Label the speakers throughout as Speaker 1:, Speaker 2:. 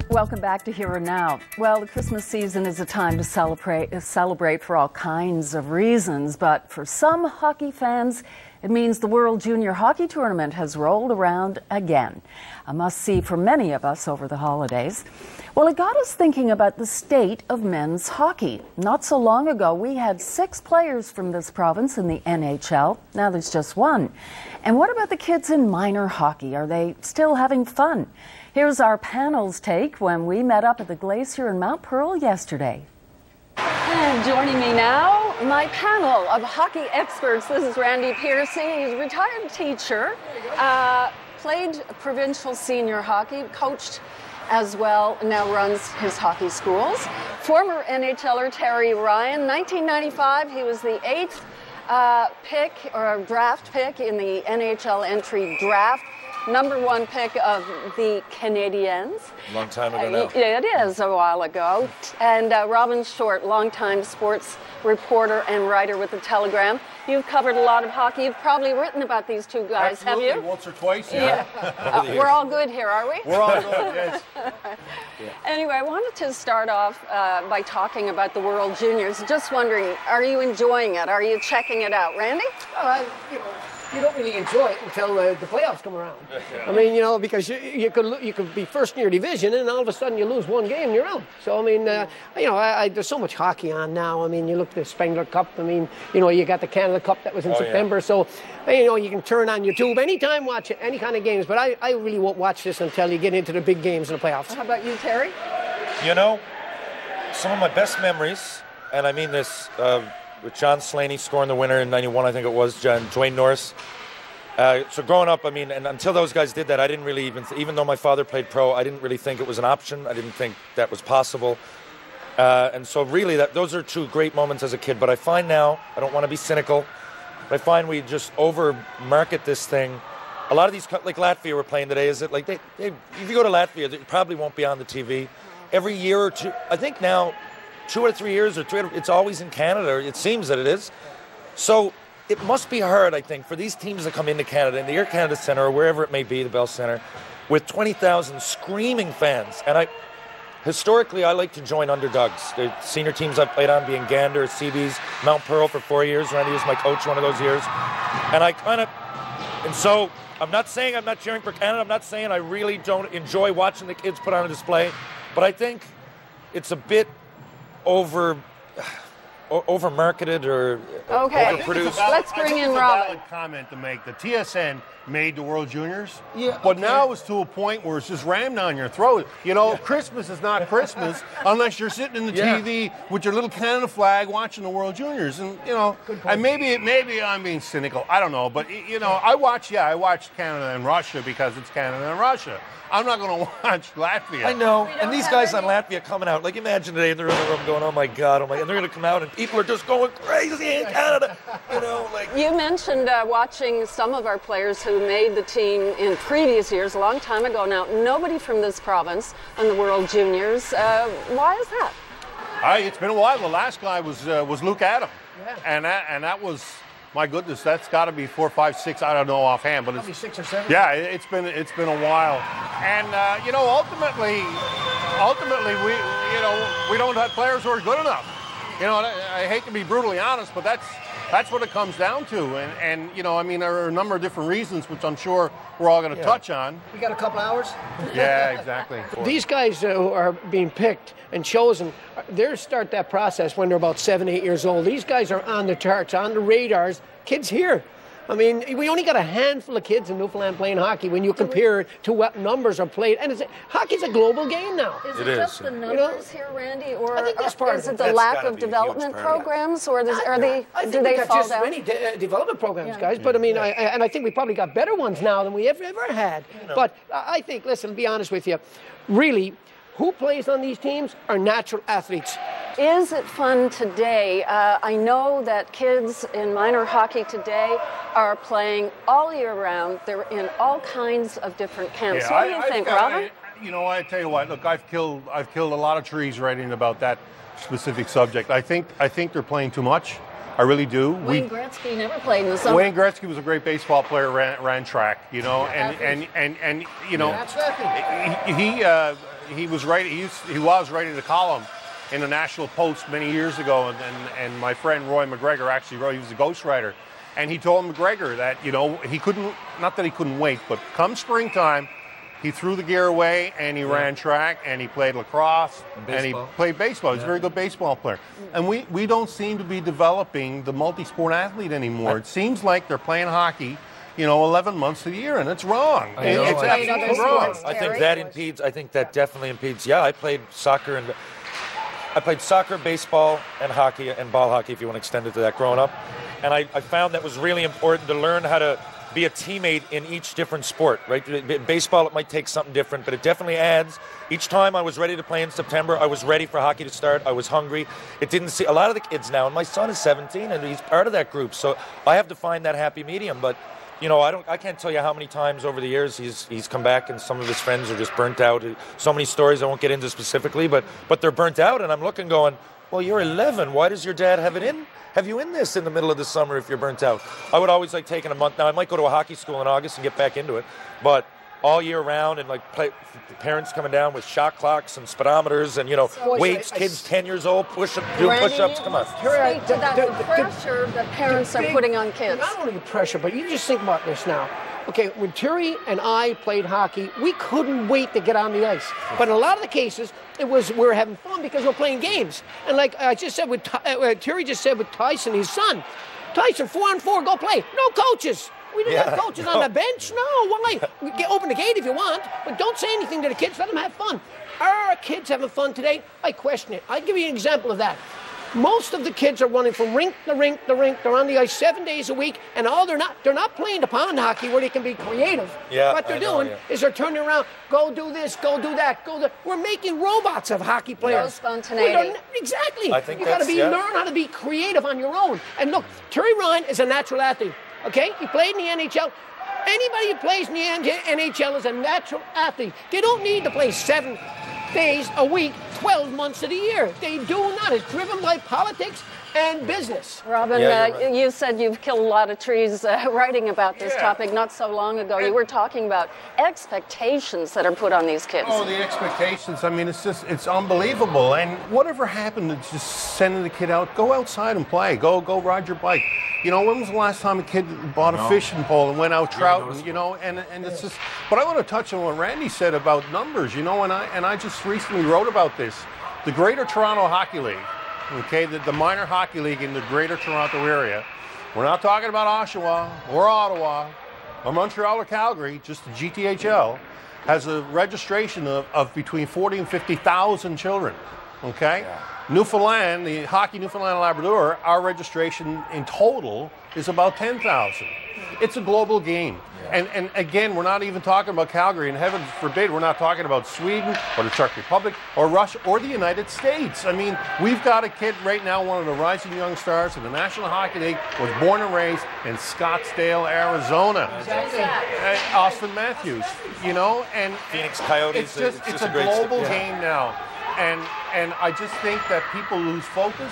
Speaker 1: Welcome back to Here and Now. Well, the Christmas season is a time to celebrate for all kinds of reasons, but for some hockey fans, it means the World Junior Hockey Tournament has rolled around again. A must-see for many of us over the holidays. Well, it got us thinking about the state of men's hockey. Not so long ago, we had 6 players from this province in the NHL. Now there's just 1. And what about the kids in minor hockey? Are they still having fun? Here's our panel's take when we met up at the Glacier in Mount Pearl yesterday. And joining me now, my panel of hockey experts. This is Randy Piercey. He's a retired teacher, played provincial senior hockey, coached as well, now runs his hockey schools. Former NHLer Terry Ryan, 1995, he was the 8th pick or draft pick in the NHL entry draft. Number 1 pick of the Canadiens.
Speaker 2: Long time ago now.
Speaker 1: It is a while ago. And Robin Short, longtime sports reporter and writer with the Telegram. You've covered a lot of hockey. You've probably written about these two guys,
Speaker 3: Absolutely.
Speaker 1: have you?
Speaker 3: Once or twice, yeah.
Speaker 1: We're all good here, are we?
Speaker 3: We're all good, yes.
Speaker 1: Anyway, I wanted to start off by talking about the World Juniors. Just wondering, are you enjoying it? Are you checking it out? Randy?
Speaker 4: You don't really enjoy it until the playoffs come around. I mean, because you could be first in your division and all of a sudden you lose 1 game and you're out. So, I mean, there's so much hockey on now. I mean, you look at the Spengler Cup. I mean, you got the Canada Cup that was in September. Yeah. So, you can turn on YouTube anytime, watch any kind of games. But I really won't watch this until you get into the big games in the playoffs.
Speaker 1: How about you, Terry?
Speaker 2: Some of my best memories, and I mean this, with John Slaney scoring the winner in '91, I think it was, Dwayne Norris. So growing up, I mean, and until those guys did that, I didn't really even though my father played pro, I didn't really think it was an option. I didn't think that was possible. And so really, those are 2 great moments as a kid. But I find now, I don't want to be cynical, but I find we just over-market this thing. A lot of these, like Latvia we're playing today, is it like if you go to Latvia, it probably won't be on the TV. Every year or 2, I think now, 2 or 3 years, it's always in Canada, or it seems that it is. So it must be hard, I think, for these teams that come into Canada, in the Air Canada Centre, or wherever it may be, the Bell Centre, with 20,000 screaming fans. And historically, I like to join underdogs. The senior teams I've played on being Gander, Seabees, Mount Pearl for 4 years. Randy was my coach one of those years. And so I'm not saying I'm not cheering for Canada. I'm not saying I really don't enjoy watching the kids put on a display. But I think it's a bit over-marketed or overproduced.
Speaker 1: Let's bring in Robin.
Speaker 3: It's a valid comment to make. The TSN made the World Juniors, but now it's to a point where it's just rammed down your throat. Christmas is not Christmas unless you're sitting in the TV with your little Canada flag watching the World Juniors. And and maybe I'm being cynical. I don't know, but I watch Canada and Russia because it's Canada and Russia. I'm not going to watch Latvia.
Speaker 2: I know. And these guys on Latvia coming out, like imagine today they're in the room going, oh my God, and they're going to come out and people are just going crazy in Canada.
Speaker 1: You mentioned watching some of our players who made the team in previous years, a long time ago now. Nobody from this province on the World Juniors. Why is that?
Speaker 3: It's been a while. The last guy was Luke Adam. Yeah. And that was, my goodness, that's got to be 4, 5, 6. I don't know offhand, but
Speaker 4: it's 6 or 7.
Speaker 3: Yeah, it's been a while. And ultimately, we don't have players who are good enough. I hate to be brutally honest, but that's what it comes down to. And there are a number of different reasons, which I'm sure we're all going to touch on.
Speaker 4: We got a couple hours?
Speaker 3: Yeah, exactly.
Speaker 4: These guys who are being picked and chosen, they start that process when they're about 7, 8 years old. These guys are on the charts, on the radars. Kids here. I mean, we only got a handful of kids in Newfoundland playing hockey when you compare it to what numbers are played. And hockey's a global game now.
Speaker 1: Is it just the numbers here, Randy, or
Speaker 4: I think that's part
Speaker 1: is it the lack of development programs, or do they fall down?
Speaker 4: Many development programs, guys. But I mean, I think we probably got better ones now than we ever had. But I think, listen, to be honest with you, really, who plays on these teams are natural athletes.
Speaker 1: Is it fun today? I know that kids in minor hockey today are playing all year round. They're in all kinds of different camps.
Speaker 3: Yeah,
Speaker 1: what do you think, Robin?
Speaker 3: I tell you what. Look, I've killed a lot of trees writing about that specific subject. I think they're playing too much. I really do.
Speaker 1: Wayne Gretzky never played in the summer.
Speaker 3: Wayne Gretzky was a great baseball player, ran track, and he was writing the column in the National Post many years ago, and my friend Roy McGregor actually wrote. He was a ghostwriter, and he told McGregor that he couldn't, not that he couldn't wait, but come springtime, he threw the gear away and he ran track and he played lacrosse and he played baseball. He's a very good baseball player. And we don't seem to be developing the multi-sport athlete anymore. It seems like they're playing hockey, 11 months of the year, and it's wrong. It's absolutely wrong.
Speaker 2: I think that impedes. I think that definitely impedes. Yeah, I played soccer, baseball, and hockey, and ball hockey, if you want to extend it to that, growing up. And I found that was really important to learn how to be a teammate in each different sport, right? In baseball, it might take something different, but it definitely adds. Each time I was ready to play in September, I was ready for hockey to start. I was hungry. It didn't see a lot of the kids now, and my son is 17, and he's part of that group, so I have to find that happy medium. But I can't tell you how many times over the years he's come back, and some of his friends are just burnt out. So many stories I won't get into specifically, but they're burnt out, and I'm looking, going, well, you're 11. Why does your dad have you in this in the middle of the summer if you're burnt out? I would always like taking a month. Now, I might go to a hockey school in August and get back into it, but all year round, and parents coming down with shot clocks and speedometers and, weights, kids 10 years old, do push-ups, come on.
Speaker 1: Speak to that, the pressure that parents are putting on kids.
Speaker 4: Not only the pressure, but you just think about this now. Okay, when Terry and I played hockey, we couldn't wait to get on the ice. But in a lot of the cases, we were having fun because we're playing games. And like I just said, Terry just said with Tyson, his son, Tyson, 4-on-4, go play. No coaches. We didn't have coaches on the bench. No, why? Open the gate if you want, but don't say anything to the kids. Let them have fun. Are our kids having fun today? I question it. I'll give you an example of that. Most of the kids are running from rink to rink to rink. They're on the ice 7 days a week, and they're not playing the pond hockey where they can be creative.
Speaker 2: Yeah,
Speaker 4: what they're doing is they're turning around, go do this, go do that, We're making robots of hockey players.
Speaker 1: No spontaneity.
Speaker 4: Exactly.
Speaker 2: I think
Speaker 4: you got to learn how to be creative on your own. And look, Terry Ryan is a natural athlete. Okay, he played in the NHL. Anybody who plays in the NHL is a natural athlete. They don't need to play 7 days a week, 12 months of the year. They do not. It's driven by politics and business.
Speaker 1: Robin, you said you've killed a lot of trees writing about this topic not so long ago. You were talking about expectations that are put on these kids.
Speaker 3: Oh, the expectations. I mean, it's unbelievable. And whatever happened to just sending the kid out, go outside and play. Go ride your bike. When was the last time a kid bought a fishing pole and went out trouting, and it's just, but I want to touch on what Randy said about numbers, and I just recently wrote about this. The Greater Toronto Hockey League, okay, the minor hockey league in the Greater Toronto area. We're not talking about Oshawa or Ottawa or Montreal or Calgary, just the GTHL, has a registration of between 40 and 50,000 children, okay? Yeah. Newfoundland, the Hockey Newfoundland and Labrador, our registration in total is about 10,000. It's a global game. Yeah. And again, we're not even talking about Calgary, and heaven forbid, we're not talking about Sweden or the Czech Republic or Russia or the United States. I mean, we've got a kid right now, one of the rising young stars of the National Hockey League, was born and raised in Scottsdale, Arizona.
Speaker 1: Exactly.
Speaker 3: Austin Matthews, and
Speaker 2: Phoenix Coyotes.
Speaker 3: It's a global game now. And I just think that people lose focus.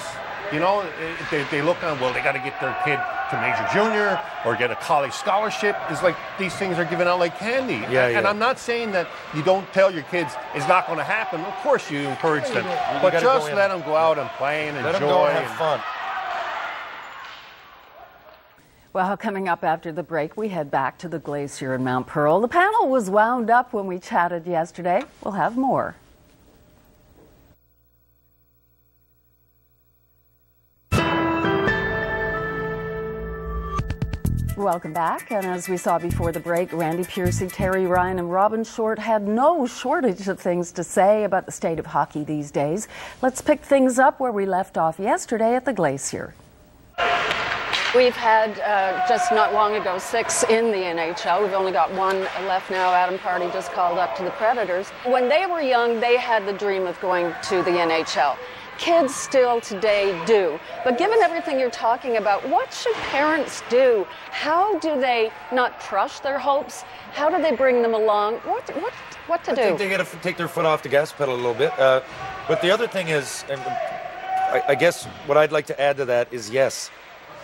Speaker 3: They look on, well, they got to get their kid to major junior or get a college scholarship. It's like these things are given out like candy. And I'm not saying that you don't tell your kids it's not going to happen. Of course you encourage them. But just let them go out and play and enjoy.
Speaker 2: Let them go and have fun.
Speaker 1: Well, coming up after the break, we head back to the Glacier in Mount Pearl. The panel was wound up when we chatted yesterday. We'll have more. Welcome back, and as we saw before the break, Randy Piercey, Terry Ryan, and Robin Short had no shortage of things to say about the state of hockey these days. Let's pick things up where we left off yesterday at the Glacier.
Speaker 5: We've had, just not long ago, 6 in the NHL. We've only got 1 left now. Adam Party just called up to the Predators. When they were young, they had the dream of going to the NHL. Kids still today do. But given everything you're talking about, what should parents do? How do they not crush their hopes? How do they bring them along? What to do?
Speaker 2: I think they got to take their foot off the gas pedal a little bit. But the other thing is, and I guess what I'd like to add to that is, yes,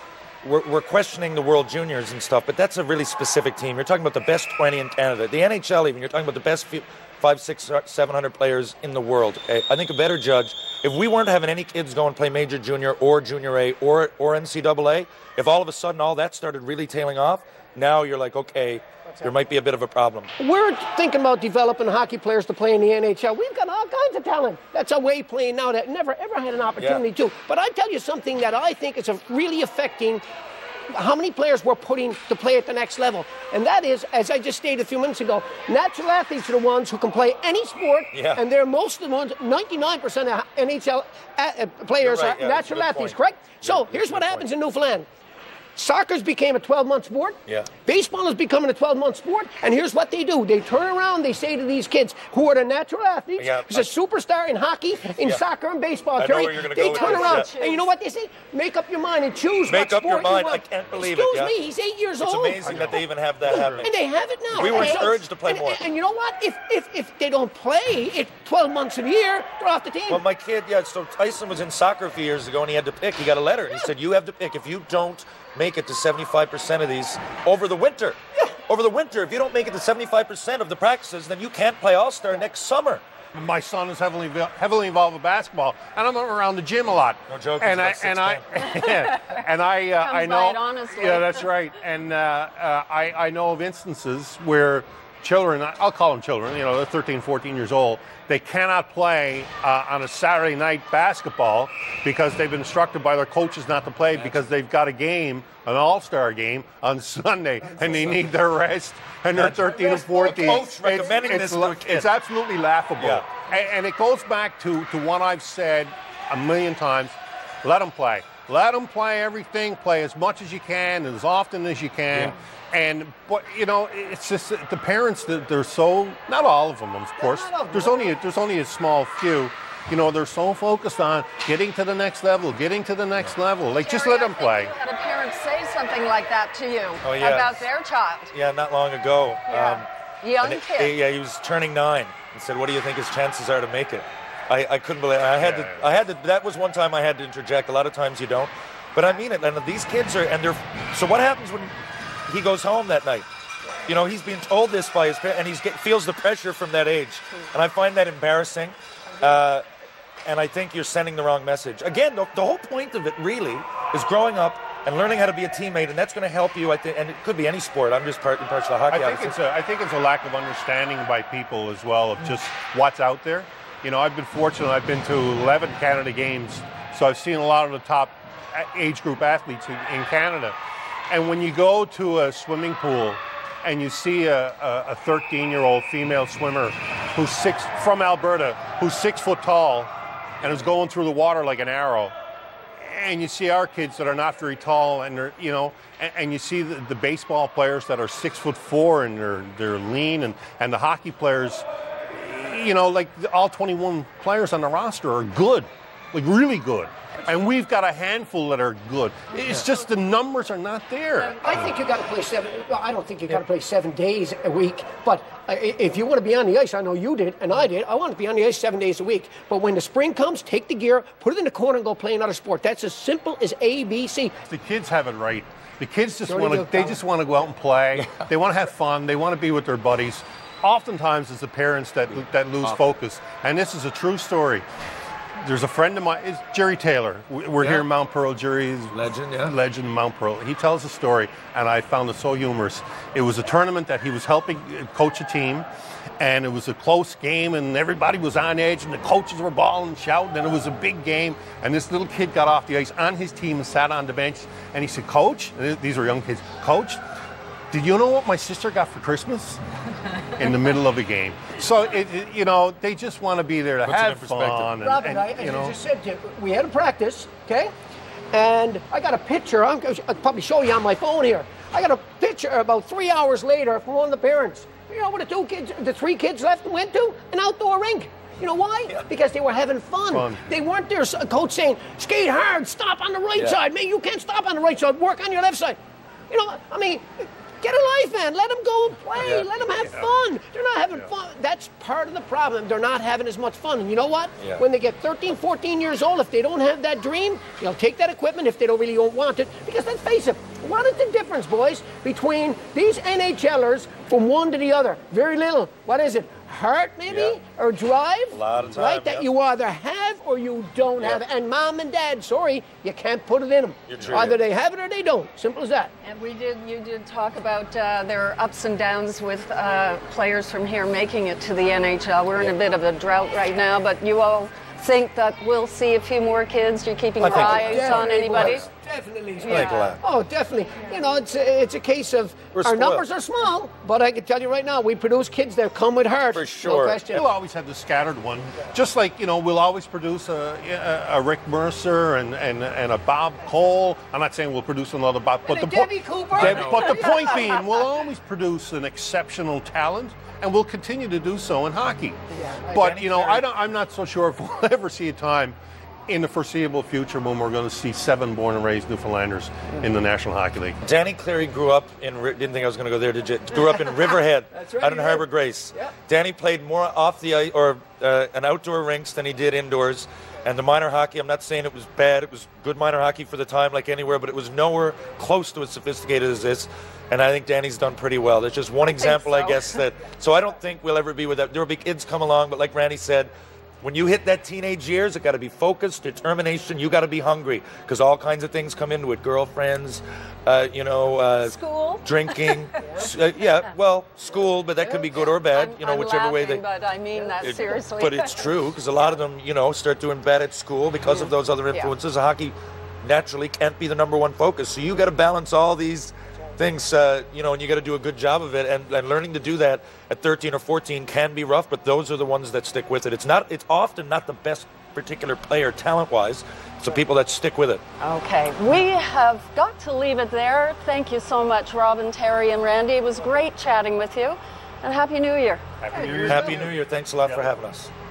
Speaker 2: we're questioning the World Juniors and stuff, but that's a really specific team. You're talking about the best 20 in Canada. The NHL even, you're talking about the best 500, 600, 700 players in the world. Okay? I think a better judge, if we weren't having any kids go and play Major Junior or Junior A or NCAA, if all of a sudden all that started really tailing off, now you're like, okay, there might be a bit of a problem.
Speaker 4: We're thinking about developing hockey players to play in the NHL. We've got all kinds of talent that's away playing now that never, ever had an opportunity to. But I tell you something that I think is really affecting how many players we're putting to play at the next level. And that is, as I just stated a few minutes ago, natural athletes are the ones who can play any sport, and they're most of the ones, 99% of NHL players are natural athletes, correct? So here's what happens in Newfoundland. Soccer's became a 12-month sport. Baseball is becoming a 12-month sport. And here's what they do. They turn around, they say to these kids who are the natural athletes, who's a superstar in hockey, in soccer and baseball, Terry, they turn around. And you know what they say? Make up your mind and choose what sport you want. Make up your mind.
Speaker 2: I can't believe it.
Speaker 4: Excuse me, he's 8 years old.
Speaker 2: It's amazing that they even have that happening.
Speaker 4: And they have it now.
Speaker 2: We were encouraged to play more.
Speaker 4: And you know what? If they don't play 12 months of the year, they're off the team.
Speaker 2: Well, my kid, so Tyson was in soccer a few years ago, and he had to pick. He got a letter. He said, you have to pick. If you don't make it to 75% of these over the winter. Over the winter, if you don't make it to 75% of the practices, then you can't play All-Star next summer.
Speaker 3: My son is heavily involved with basketball, and I'm around the gym a lot.
Speaker 2: No joke.
Speaker 3: And I know.
Speaker 5: Honestly.
Speaker 3: Yeah, that's right. And I know of instances where children, I'll call them children, they're 13, 14 years old, they cannot play on a Saturday night basketball because they've been instructed by their coaches not to play because they've got a game, an all-star game, on Sunday, and they need their rest, and they're 13 and 14.
Speaker 2: Coach recommending this to a kid.
Speaker 3: It's absolutely laughable.
Speaker 2: Yeah.
Speaker 3: And it goes back to what I've said a million times. Let them play. Let them play everything. Play as much as you can, as often as you can. But it's just the parents that they're so, not all of them, of course. There's only a small few. They're so focused on getting to the next level. Like, just let them play.
Speaker 5: Had a parent say something like that to you about their child.
Speaker 2: Yeah, not long ago.
Speaker 5: Young kid.
Speaker 2: He was turning 9 and said, "What do you think his chances are to make it?" I couldn't believe it. I had to. That was one time I had to interject. A lot of times you don't, but I mean it. And these kids are, and they're. So what happens when he goes home that night? He's being told this by his parents, and he feels the pressure from that age, and I find that embarrassing. And I think you're sending the wrong message. Again, the whole point of it really is growing up and learning how to be a teammate, and that's going to help you. I think, and it could be any sport. I'm just partial to hockey.
Speaker 3: I think it's a lack of understanding by people as well of just what's out there. I've been fortunate. I've been to 11 Canada games, so I've seen a lot of the top age group athletes in Canada. And when you go to a swimming pool and you see a 13-year-old female swimmer from Alberta, who's 6 foot tall and is going through the water like an arrow, and you see our kids that are not very tall, and they're, and you see the baseball players that are 6'4" and they're lean, and the hockey players, like all 21 players on the roster are good, like really good. And we've got a handful that are good. It's just the numbers are not there.
Speaker 4: I think you got to play I don't think you got to play 7 days a week. But if you want to be on the ice, I know you did and I did. I want to be on the ice 7 days a week. But when the spring comes, take the gear, put it in the corner, and go play another sport. That's as simple as A, B, C.
Speaker 3: The kids have it right. The kids just want to go out and play. They want to have fun. They want to be with their buddies. Oftentimes, it's the parents that lose focus. And this is a true story. There's a friend of mine, it's Jerry Taylor. We're here in Mount Pearl. Jerry's legend in Mount Pearl. He tells a story, and I found it so humorous. It was a tournament that he was helping coach a team, and it was a close game, and everybody was on edge, and the coaches were bawling and shouting, and it was a big game. And this little kid got off the ice on his team and sat on the bench, and he said, "Coach," these are young kids, "Coach, did you know what my sister got for Christmas?" In the middle of a game. So, they just want to be there to have fun.
Speaker 4: Robert, as you just said, we had a practice, okay? And I got a picture. I'll probably show you on my phone here. I got a picture about 3 hours later from one of the parents. What the 3 kids left and went to? An outdoor rink. You know why? Yeah. Because they were having fun. They weren't there, coach saying, skate hard, stop on the right side. Man, you can't stop on the right side. Work on your left side. Get a life, man. Let them go and play. Let them have fun. They're not having fun. That's part of the problem. They're not having as much fun. And you know what? When they get 13, 14 years old, if they don't have that dream, they'll take that equipment if they don't really want it. Because let's face it, what is the difference, boys, between these NHLers from one to the other? Very little. What is it? Heart, maybe? Or drive?
Speaker 2: A lot of time,
Speaker 4: right? That you either have or you don't have. And mom and dad, sorry, you can't put it in them. Either they have it or they don't. Simple as that.
Speaker 5: And you did talk about their ups and downs with players from here making it to the NHL. We're in a bit of a drought right now, but you all think that we'll see a few more kids? You're keeping your eyes on anybody?
Speaker 4: Definitely.
Speaker 2: Oh,
Speaker 4: definitely. You know, it's a case of our numbers are small, but I can tell you right now, we produce kids that come with heart.
Speaker 2: For sure.
Speaker 4: No question.
Speaker 3: We'll always have the scattered one. Just like, you know, we'll always produce a Rick Mercer and a Bob Cole. I'm not saying we'll produce another Bob, but
Speaker 4: Debbie Cooper.
Speaker 3: But the point being, we'll always produce an exceptional talent, and we'll continue to do so in hockey. But, you know, I'm not so sure if we'll ever see a time in the foreseeable future when we're going to see 7 born and raised Newfoundlanders in the National Hockey League.
Speaker 2: Danny Cleary grew up in, didn't think I was going to go there, did you? Grew up in Riverhead, out in Harbor Grace. Danny played more off the ice, or an outdoor rinks than he did indoors. And the minor hockey, I'm not saying it was bad. It was good minor hockey for the time, like anywhere, but it was nowhere close to as sophisticated as this. And I think Danny's done pretty well. There's just one example, I guess, that. So I don't think we'll ever be with that. There will be kids come along, but like Randy said, when you hit that teenage years, it got to be focused, determination. You got to be hungry because all kinds of things come into it. Girlfriends,
Speaker 5: school,
Speaker 2: drinking. School, but that could be good or bad.
Speaker 5: I'm
Speaker 2: whichever way
Speaker 5: laughing, but I mean that seriously.
Speaker 2: But it's true because a lot of them, start doing bad at school because of those other influences. Hockey naturally can't be the number one focus. So you got to balance all these things, and you got to do a good job of it. And learning to do that at 13 or 14 can be rough, but those are the ones that stick with it. It's often not the best particular player talent-wise. It's the people that stick with it. Okay, we have got to leave it there. Thank you so much, Robin, Terry, and Randy. It was great chatting with you. And Happy New Year. Happy New Year. Happy New Year. Thanks a lot for having us.